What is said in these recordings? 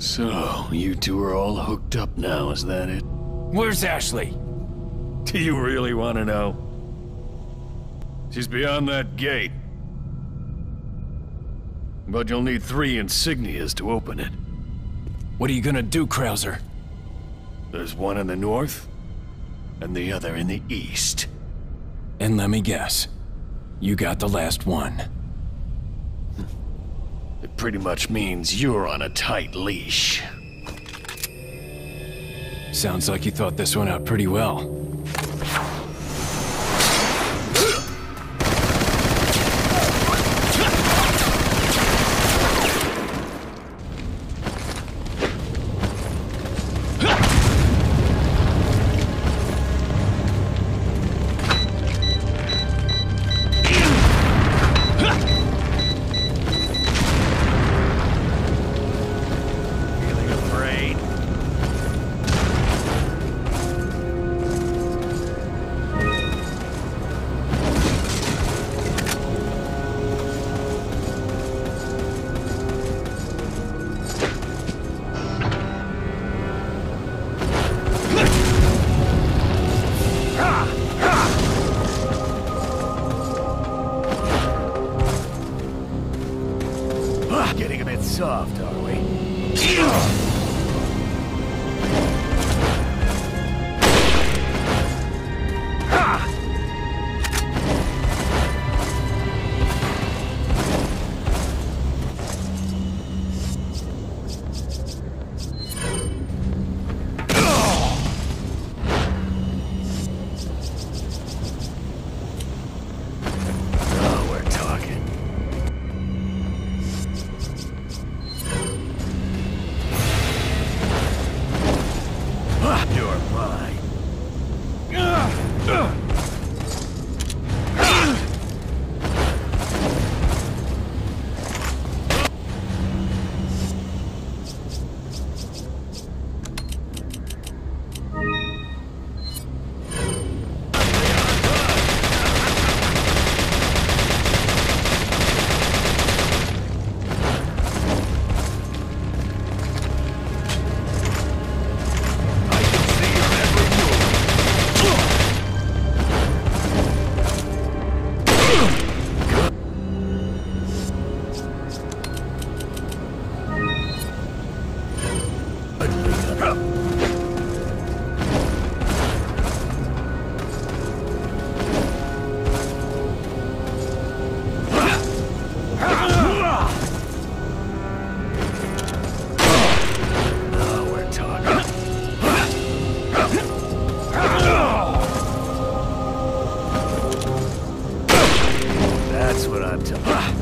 So, you two are all hooked up now, is that it? Where's Ashley? Do you really want to know? She's beyond that gate. But you'll need 3 insignias to open it. What are you gonna do, Krauser? There's one in the north, and the other in the east. And let me guess, you got the last one. It pretty much means you're on a tight leash. Sounds like you thought this one out pretty well. Getting a bit soft, are we? You're mine. That's what I'm talking.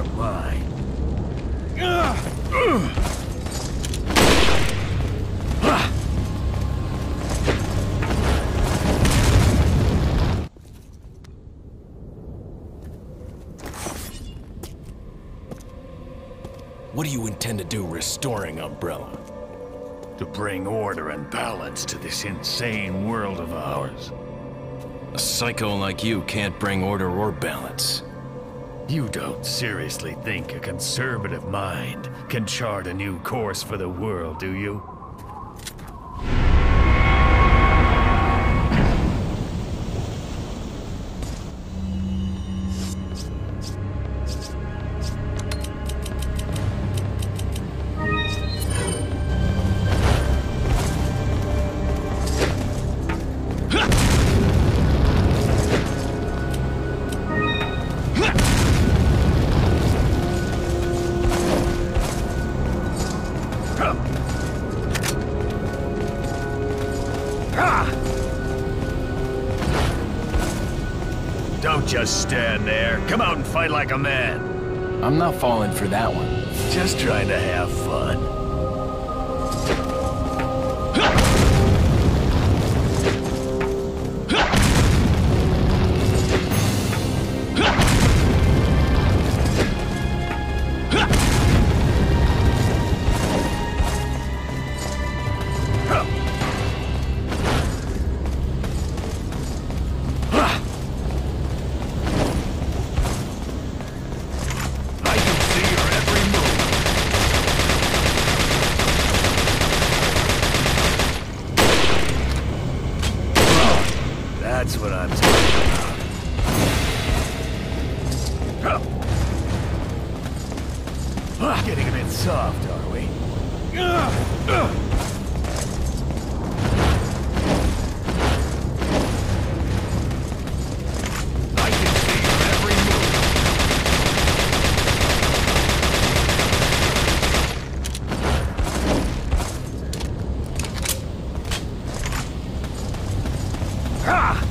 You're mine. What do you intend to do restoring Umbrella? To bring order and balance to this insane world of ours. A psycho like you can't bring order or balance. You don't seriously think a conservative mind can chart a new course for the world, do you? Don't just stand there. Come out and fight like a man. I'm not falling for that one. Just trying to have fun. That's what I'm talking about. Getting a bit soft, are we? I can see your every move. Ah!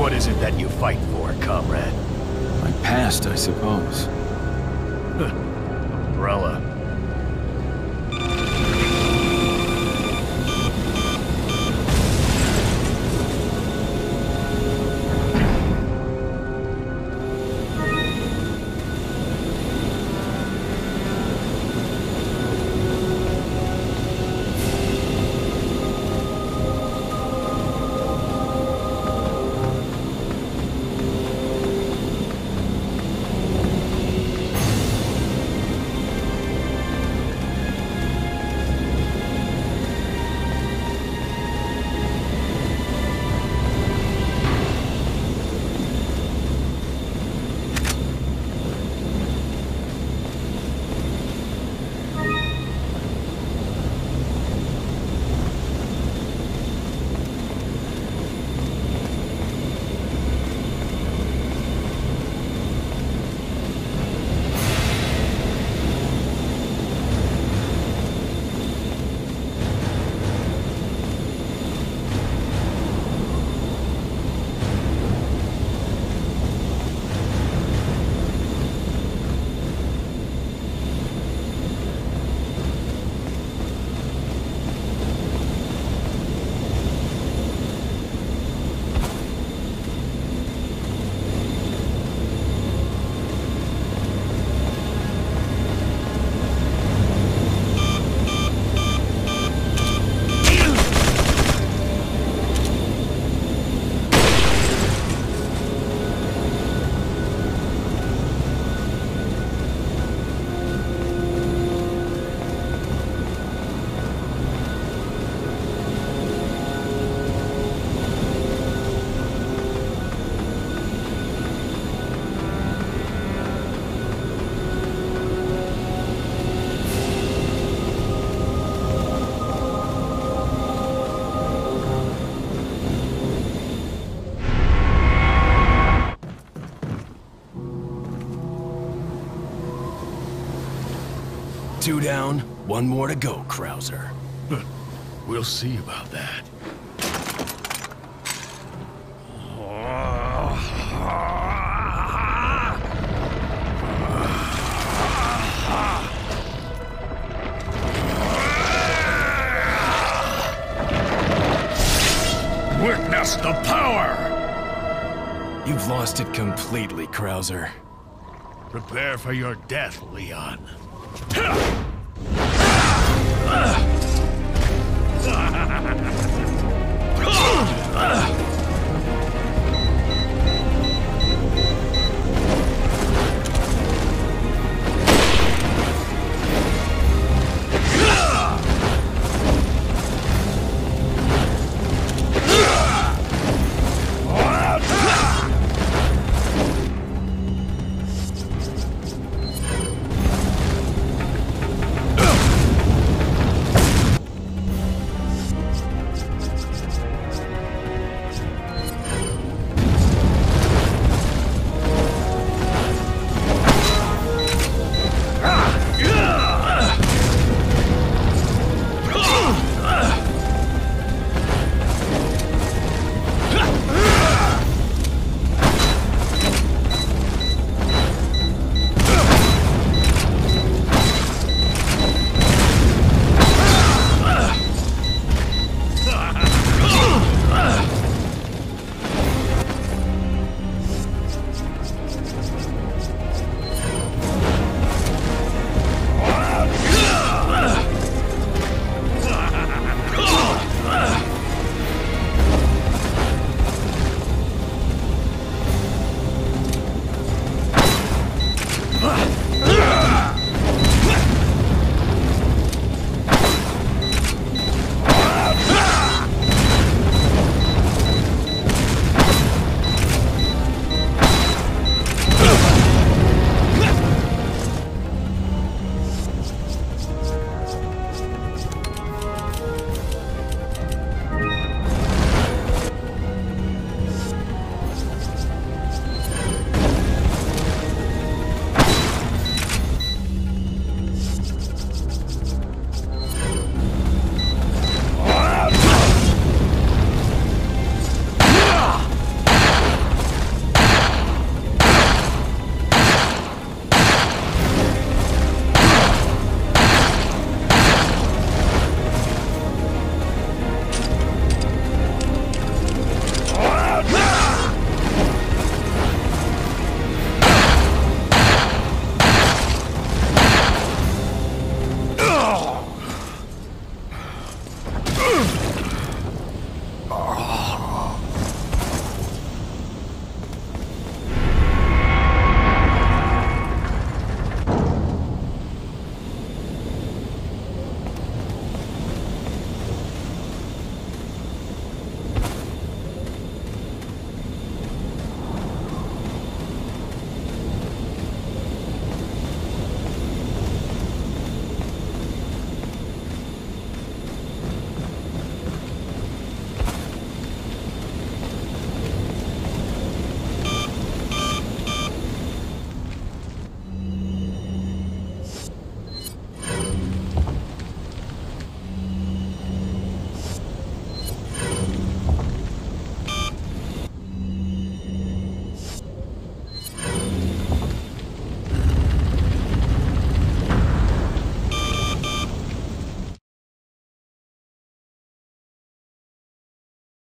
What is it that you fight for, comrade? My past, I suppose. Umbrella. Two down, one more to go, Krauser. We'll see about that. Witness the power! You've lost it completely, Krauser. Prepare for your death, Leon.